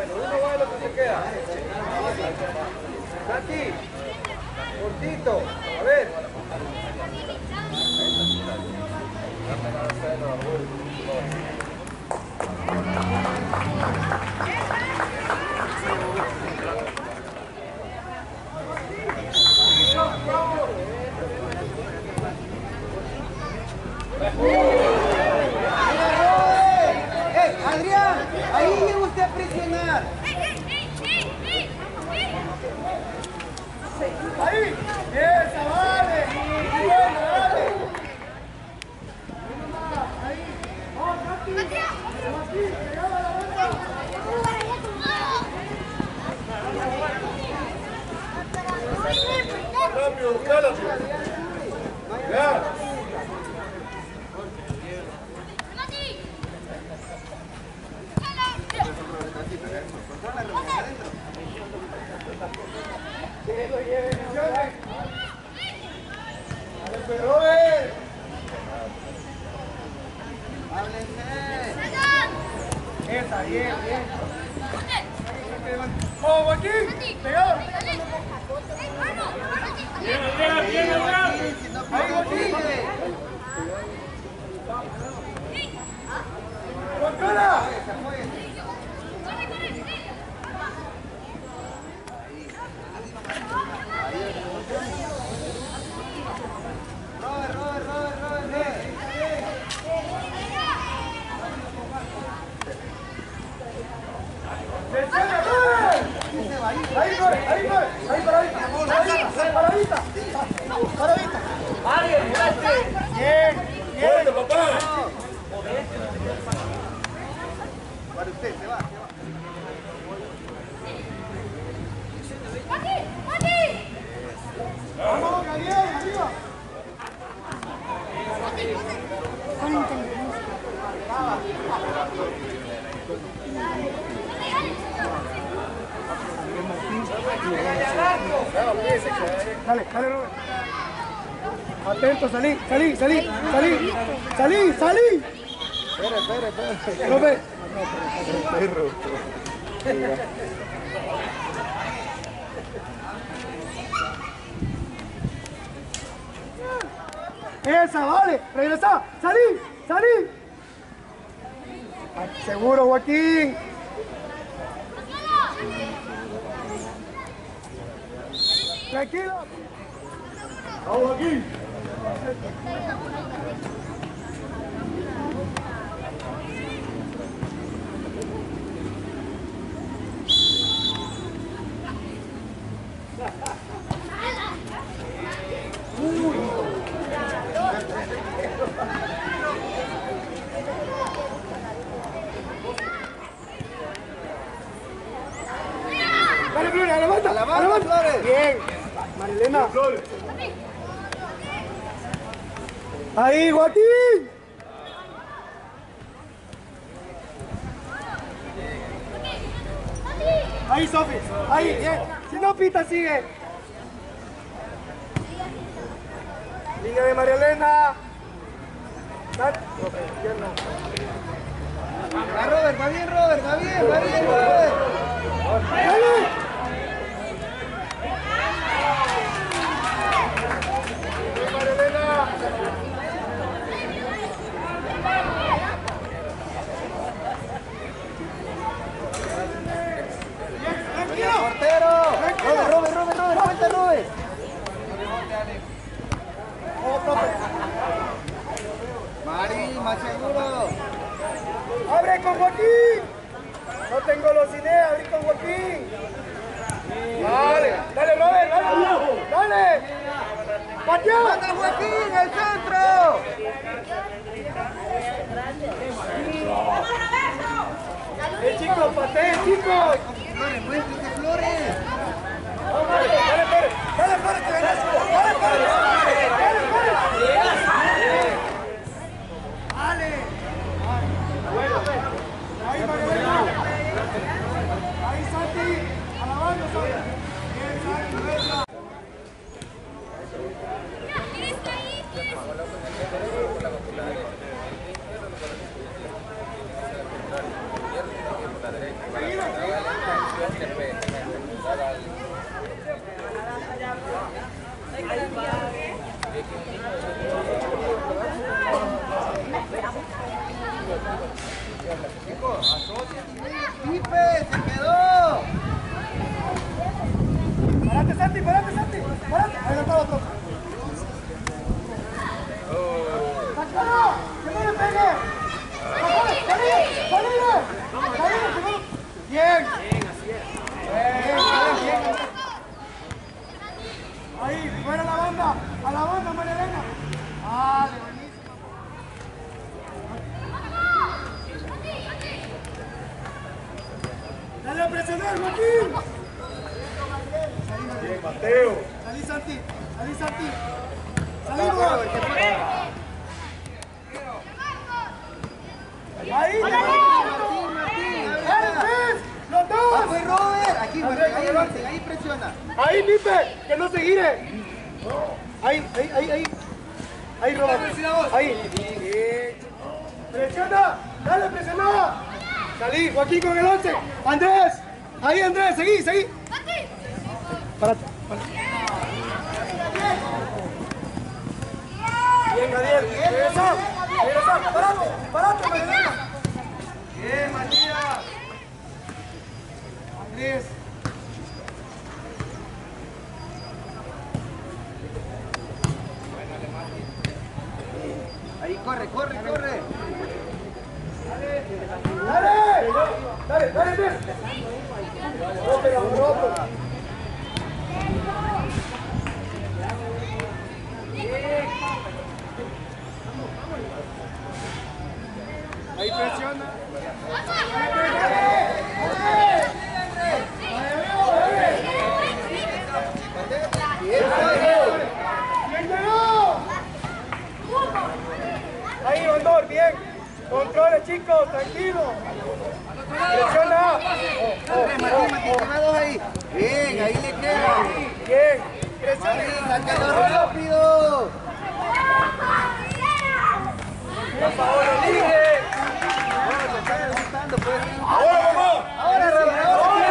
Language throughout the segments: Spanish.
Uno va y el otro se queda. Santi, cortito, a ver. Adrián, ahí llega usted a presionar. Ahí, esa vale. Bien, dale. Ahí. Vamos, Santi. Aquí, pegado a la banda. Rápido, buscala. Ya. Que lo lleve, Robert. Robert. Háblense. Esa, bien, bien. ¡Vamos, Joaquín! ¡Pegado! ¡Bien, ¡ahí, Joaquín! ¡Guacala! Robert. Ahí, paradita. Bien. ¡Fuerte, papá! Para usted, se va. ¡Vamos, Gabriel, arriba! Dale, Robert. Atento, salí. Espera. Robert. Esa, vale. Regresa. Salí. Seguro, Joaquín. Tranquilo. Vamos, Joaquín. Dale, Flores, a la banda, Flores. Bien. Marilena. Ahí, Joaquín. Ahí, Sofi. Ahí, bien. Si no pita, sigue. Línea de María Elena. Va bien, Robert. Dale. Robert. Mari, más seguro. ¡Abre con Joaquín! No tengo los ideas, abre con Joaquín. Dale, Robert, dale. ¡Pateado! ¡Manda Joaquín, el centro! Chicos, pateen, chicos. Flores, muéstrate, Flores. Dale, Flores, que ganas. Dale, Flores. Ahí, María. Ahí, Santi. Alabando, Santi. Bien, Santi. Ahí, fuera la banda. A la banda, María Elena. Vale, buenísimo. Dale a presionar, Joaquín. Bien, Mateo. Salí, Santi. Salí, Santi. Salimos. Ahí, los dos. ¡Ah, fue Robert! Aquí, Martín, ahí presiona. Ahí, Pipe, que no se gire. Ahí. Ahí, Robert. Ahí. Bien. Presiona. Dale, presiona. Salí, Joaquín con el 11. Andrés. Ahí, Andrés, seguí. Párate. Bien, Gabriel. Regresa. Parate, María. Bien, Matías. Andrés. Ahí, corre. Dale, Andrés. Roto. Ahí presiona. Ahí, Bandor, bien. Controle, chicos, tranquilo. Presiona. Martín, dos ahí. Bien, ahí le queda. Bien. Presiona. ¡Sácalo rápido! Por favor, elige. Ahora, mamá. Ahora, Robert.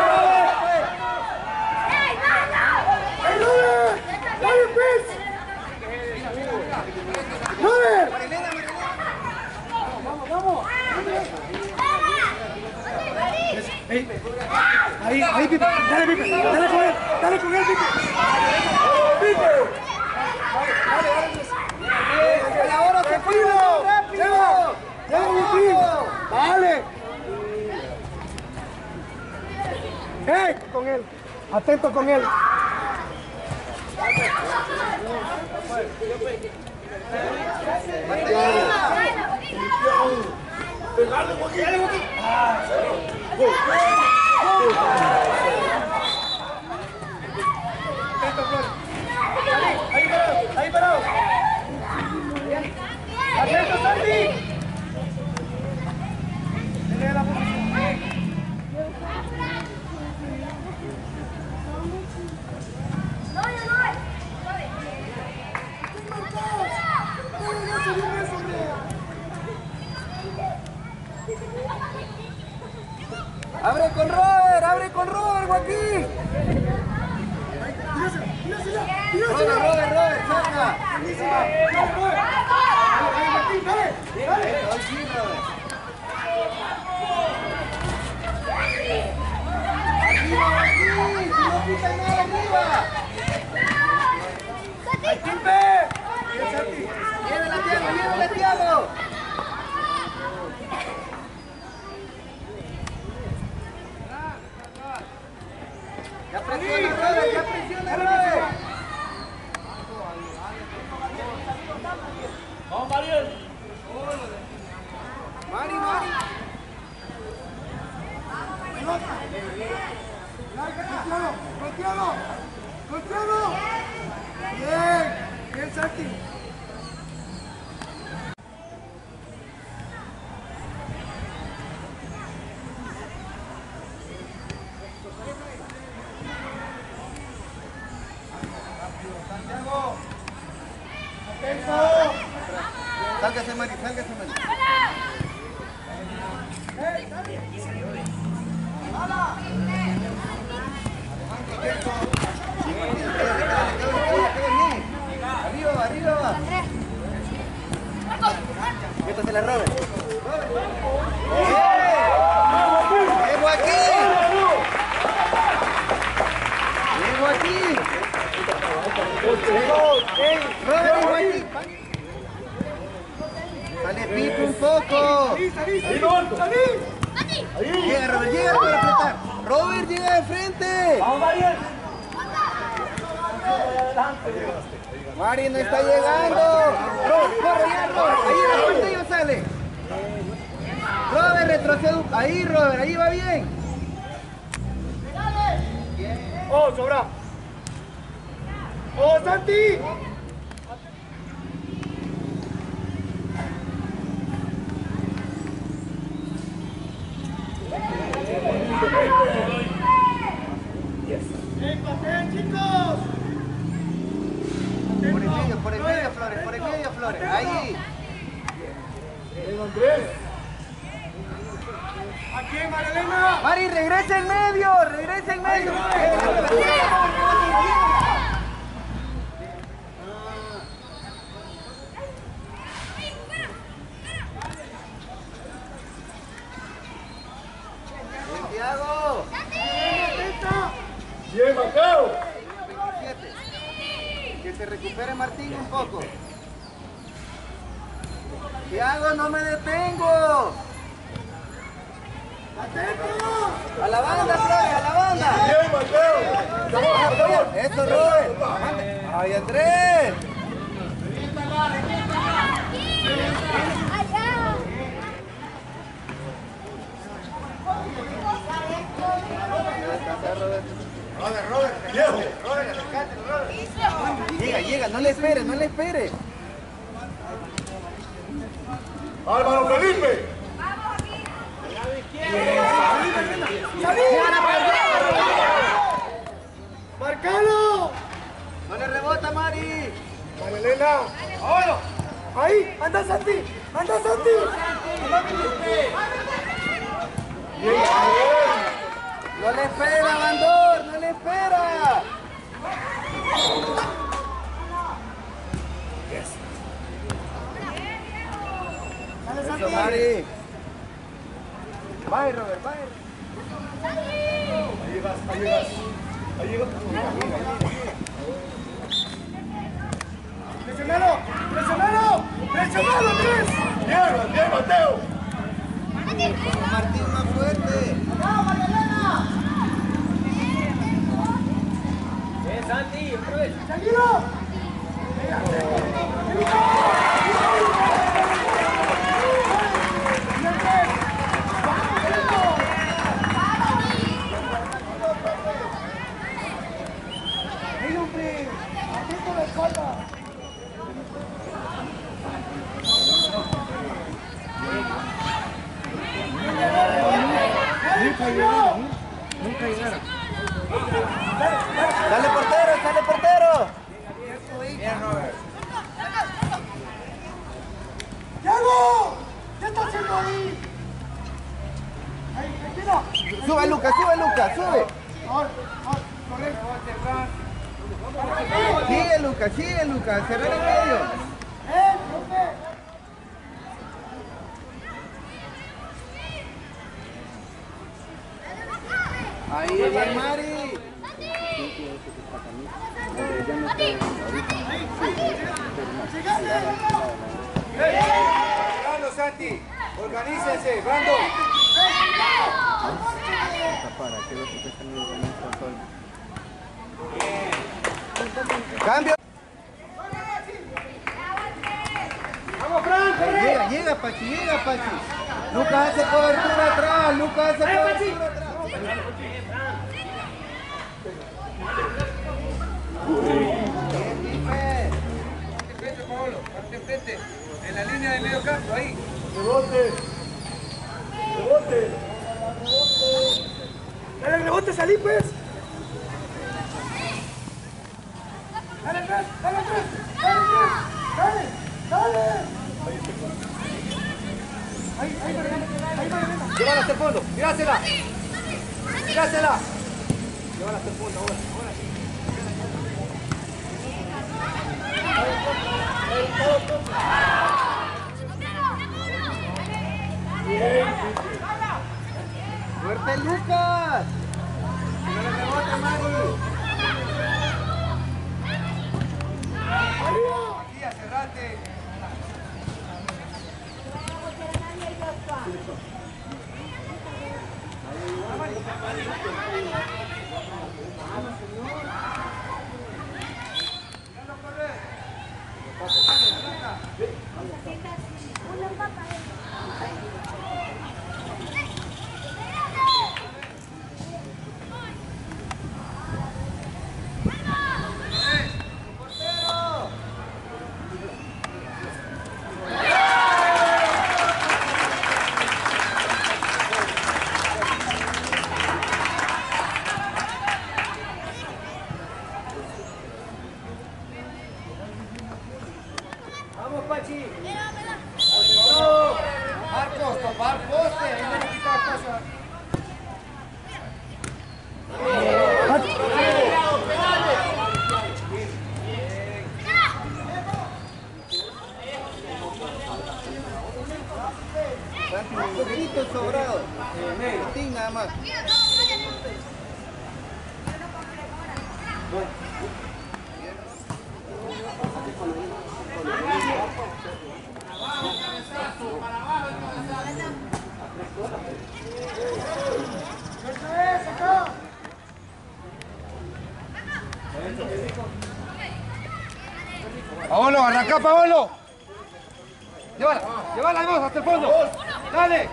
¡Hey, Robert! ¡Dale, pues! ¡Robert! ¡Vamos! Ahí, Pipe. Dale, Pipe. Dale con él, Pipe. ¡Pipe! Dale, ahora se fue rápido. ¡Lleva, ¡Vale! ¡Hey! Con él. Atento con él. Ahí parado. Atento, Santi. Tiene la posición. ¡Abre con Robert, Joaquín! Robert, saca. ¡Llévela, Thiago! ¡Ya presiona, Robert! ¡Vamos, Mariel! ¡Mari! ¡Contigo! Bien, Santi. Santiago. Atento. Sálgase, Mari. Arriba. Esto se la robe. ¡Bien, Joaquín! Robert, Joaquín. Sale, Pipe, un poco. Salí. Llega, Robert, para apretar. Robert, llega al frente. Vamos, Mariel. Mari no está llegando. Corre ya, Robert. Ahí en la portería sale. Robert, retrocedo. Ahí, Robert, ahí va bien. Oh, sobra. Oh, Santi. ¡Empaten, chicos! Por el medio, Flores, por el medio, Flores. Ahí. Andrés. Aquí, Marilena. Mari, regresa en medio, regresa en medio. Santiago. Bien, Mateo. Que se recupere Martín un poco. Santiago, no me detengo. A la banda, Flores, a la banda. Bien, Mateo. Eso, Robert. Ay, Andrés. Robert, viejo. Llega, no le espere, no le espere. Álvaro Felipe. ¡Marcalo! No le rebota, Mari. Marilena. Ahí, anda Santi. Anda Santi. No le espera, Bandor, no le espera. Eso, Mari. Bye, Robert, bye. Ahí llegas, ahí llegas. Ahí llegas. ¡Presionalo! ¡Presionalo! ¡Presionalo, Andrés! ¡Bien, bien, Mateo! Martín más fuerte. ¡Vamos, Marilena! Santi, otra vez. ¡Seguido! Dale portero, sale portero. ¡Diego! ¿Qué está haciendo ahí? Ahí, tranquilo. Sube, Lucas, sube. Sigue, Lucas, cerrar en medio. Profe! Ahí, bien, Mari. Brando, Santi, organícense, Brando. Cambio. Vamos, Fran, corre. Llega, Pachi. Lucas hace cobertura atrás, Frente, en la línea de medio campo, ahí. Rebote. Dale el rebote, salí pues. Dale, Andrés. Ahí, Marilena. Llévala hasta el fondo, mirásela. Llévala hasta el fondo ahora. Fuerte, Lucas. Que no le rebote, Mari. Aquí, cerrate. Paolo, arranca, Paolo. Llévala, llévala, vamos hasta el fondo. Dale.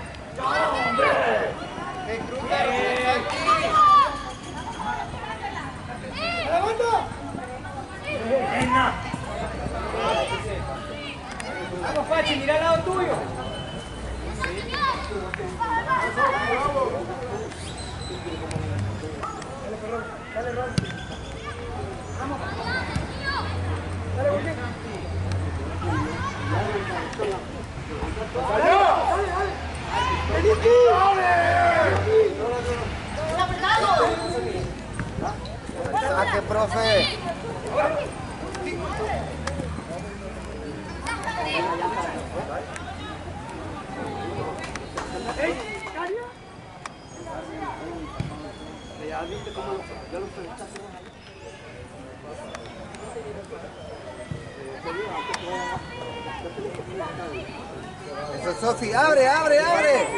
Vamos, Pachi, mira al lado tuyo. Dale, Ron. Vamos. Dale, Joaquín. Dale, dale. Saque, profe. Eso, Sofi, abre, abre, abre.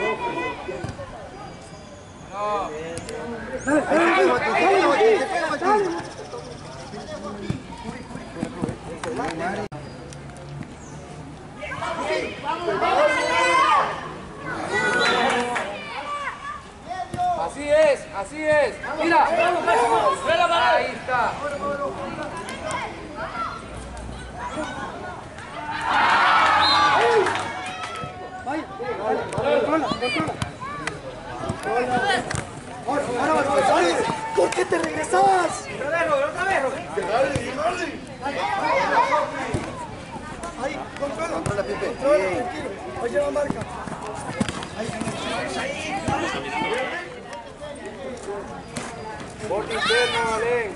Así es, así es. Mira, ahí está. ¿Por qué te regresas? Otra vez, Ahí, controla. Controla, Pipe. Controla, tranquilo. Ahí lleva marca. Bote interno, Ale.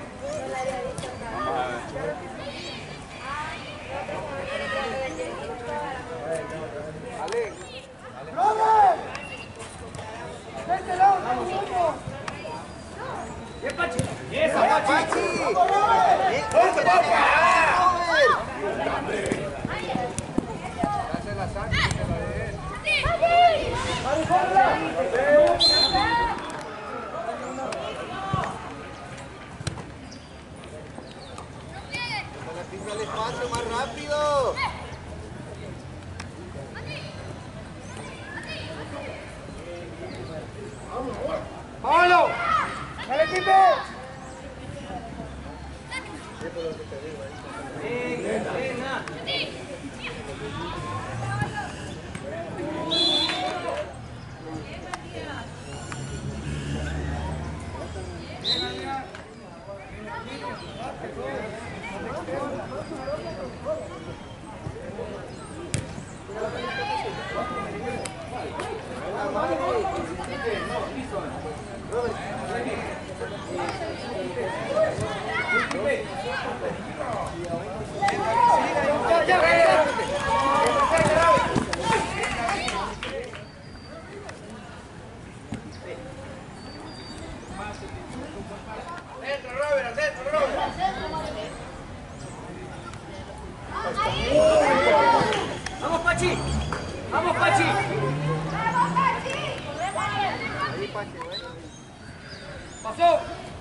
Ale. ¡Brother! ¡De este lado, vamos! Bien, Pachi. ¡Esa, Pachi! Hace la sangre, que la de él. Pisa el espacio más rápido. ¡Pablo! ¡Dale, Pipe! ¡Vamos, Pachi! ¡Vamos, Pachi! ¡Pasó!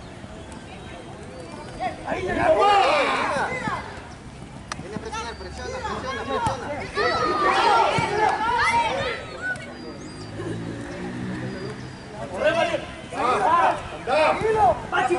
¡Ahí llegamos! Viene a presionar, presiona, presiona, presiona. ¡Tranquilo! ¡Pachi!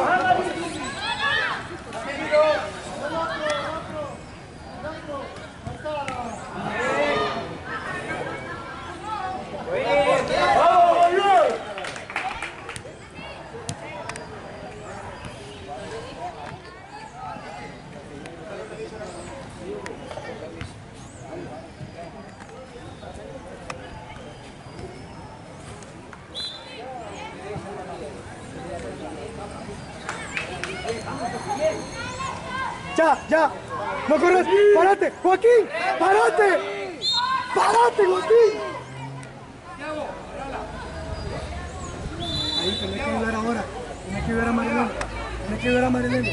¡Ya, ya! ¡No corres! ¡Párate! ¡Joaquín! ¡Párate! ¡Párate, Joaquín! Ahí, tenés que ayudar ahora. Tenés que ayudar a Marilena. Tenés que ayudar a Marilena.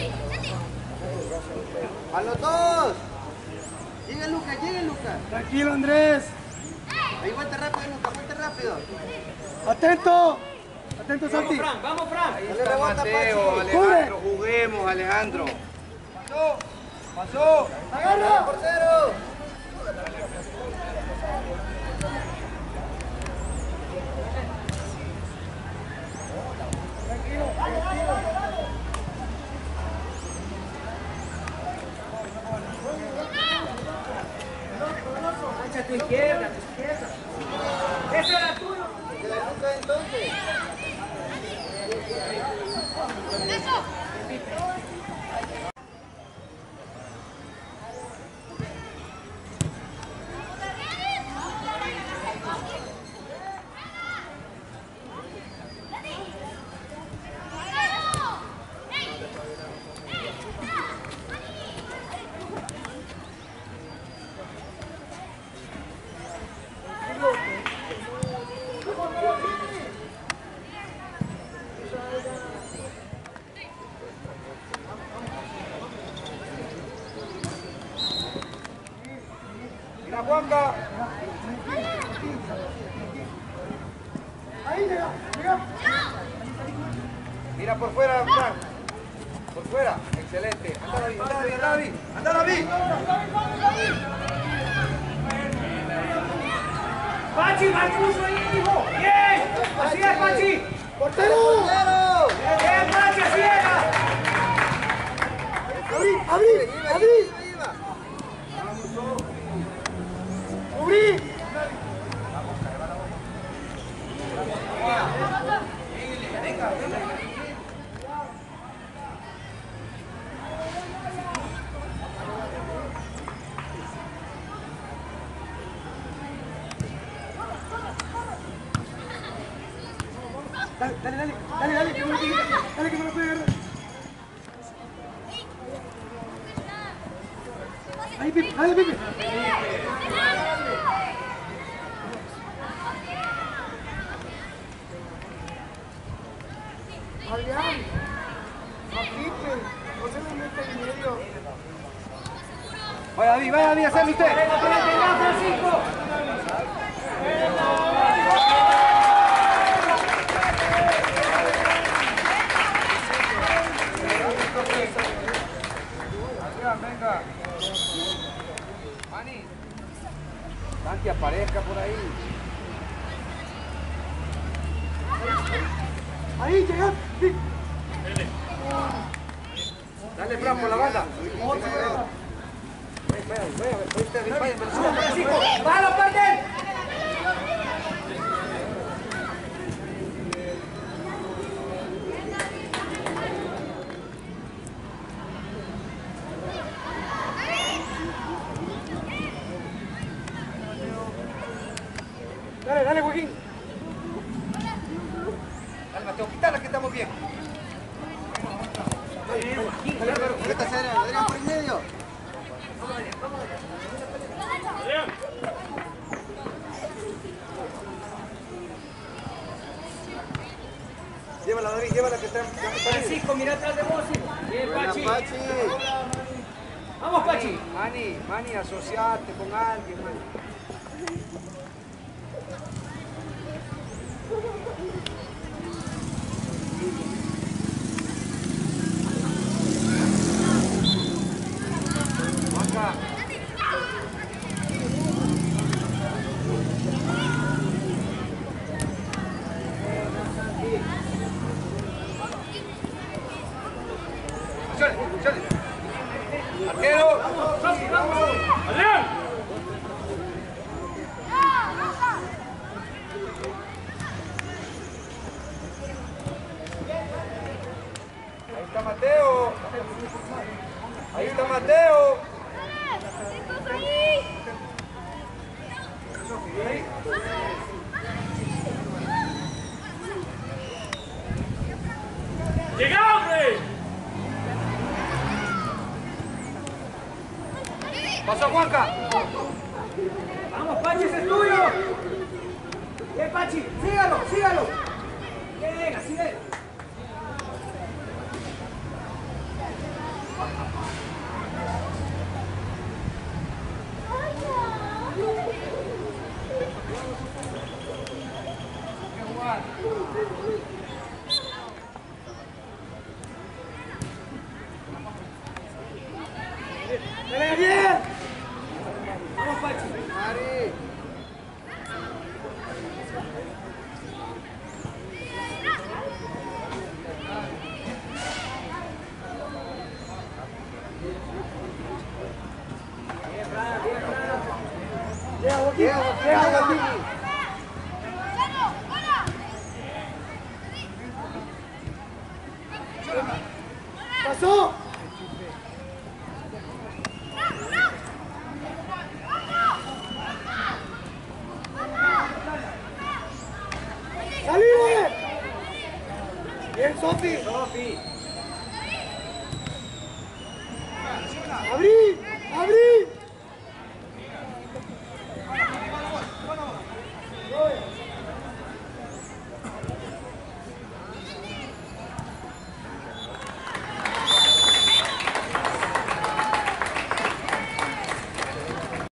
¡A los dos! ¡Llega Lucas, llega Lucas! Tranquilo, Andrés. Ahí vuelta rápido, Lucas, vuelta rápido. ¡Atento! ¡Atento, Santi! ¡Vamos, Fran! Ahí Dale está rebota, Mateo, Pachi. Alejandro, juguemos, Alejandro. Pasó. ¡Agarra! ¡Portero! A tu izquierda, ¡ese era tuyo! ¿De la nuca entonces? Mira, Juanca. Ahí llega, llega. Mira por fuera, Frank. Por fuera. Excelente. Anda David, anda David, anda David. Anda David. ¡Pachi, Marcuso ahí, hijo! ¡Bien! ¡Así es, Pachi! ¡Portero! ¡Portero! ¡Bien, Pachi, así era! ¡Abrí, abrí, abrí! ¡Cubrí! Dale, dale, dale, dale, dale, que me lo pegue, dale, que me lo puede agarrar. Ahí, Pipe, dale, Pipe. Adrián, a Pipe, no se me mete en medio. Vaya David, hacerlo usted. ¡Venga, Francisco! Venga. Mani. Santi, aparezca por ahí. Ahí, llega, Pipe. Dale, Fran, por la banda. ¡Francisco! ¡Valo, Patel! Dale, dale, Joaquín. Dale, Mateo, quítala que estamos bien. ¿Qué está haciendo? Adrián por el medio. Llévala, David, llévala que está. Francisco, mira atrás de vos, hijo. Bien, Buena, Pachi. Pachi. Vamos, Pachi. Mani, asociate con alguien, Mani. Juanca. Chale. Arquero. ¡Adrián! Ahí está Mateo. Ahí está Mateo. ¡Llega, hombre! Pasó Juanca. ¡Vamos, Pachi, ese es tuyo! ¡Bien, Pachi! ¡Sígalo, sígalo! ¡Bien, así es! Llega Joaquín. Pasó. ¡Salí! Bien, Sofi. Abrí.